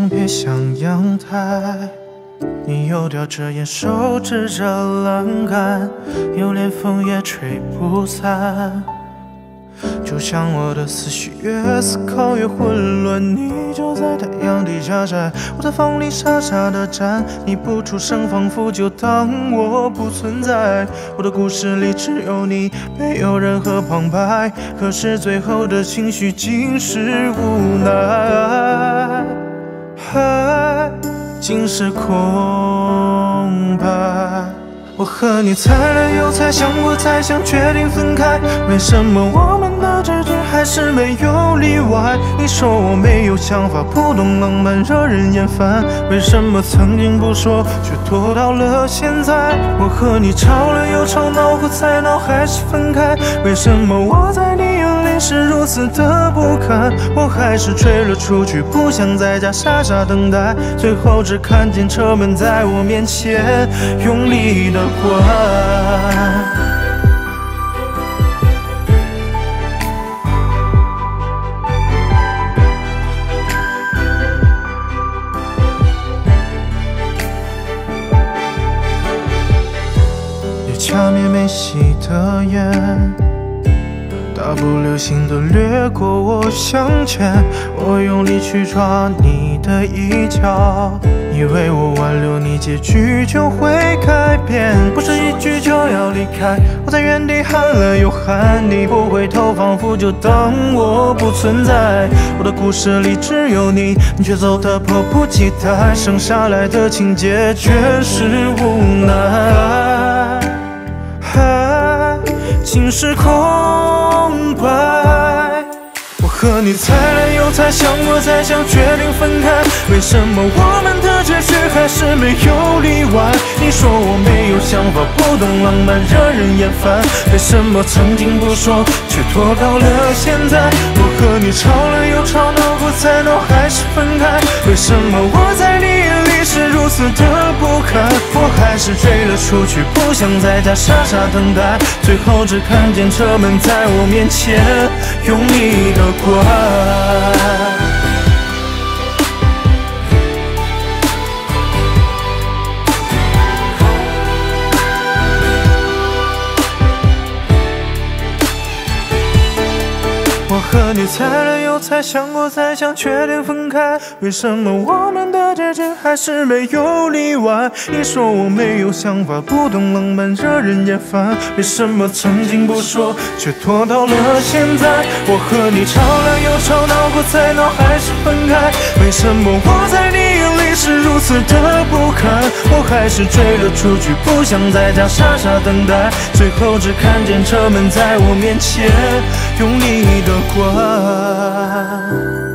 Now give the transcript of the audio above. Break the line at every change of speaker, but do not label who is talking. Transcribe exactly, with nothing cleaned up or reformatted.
请别想阳台。你又叼着烟，手指着栏杆，有连风也吹不散。就像我的思绪越思考越混乱，你就在太阳底下晒，我在房里傻傻的站，你不出声，仿佛就当我不存在。我的故事里只有你，没有任何旁白，可是最后的情绪竟是无奈，还竟是空白。我和你猜了又猜，想过再想，决定分开。为什么我们的结局还是没有例外？你说我没有想法，不懂浪漫，惹人厌烦。为什么曾经不说，却拖到了现在？我和你吵了又吵，闹过再闹，还是分开。为什么我在你眼里是如此的不堪？我还是追了出去，不想在家傻傻等待。最后只看见车门在我面前用力的关。也掐灭没熄的烟，大步流星的掠过我向前，我用力去抓你的衣角，以为我挽留你，结局就会改变。不是一句就要离开，我在原地喊了又喊，你不回头，仿佛就当我不存在。我的故事里只有你，你却走得迫不及待，剩下来的情节全是无奈，还竟是空白。我和你猜了又猜，想过再想，决定分开。为什么我们的结局还是没有例外？你说我没有想法，不懂浪漫，惹人厌烦。为什么曾经不说，却拖到了现在？我和你吵了又吵，闹过再闹，还是分开。为什么我在你眼里是如此的不堪？我还是追了出去，不想在家傻傻等待。最后只看见车门在我面前用力的关。我和你猜了又猜，想过再想，决定分开。为什么我们的结局还是没有例外？你说我没有想法，不懂浪漫，惹人厌烦。为什么曾经不说，却拖到了现在？我和你吵了又吵，闹过再闹，还是分开。为什么我在你眼里是如此的不堪？我还是追了出去，不想在家傻傻等待。最后只看见车门在我面前用力的关。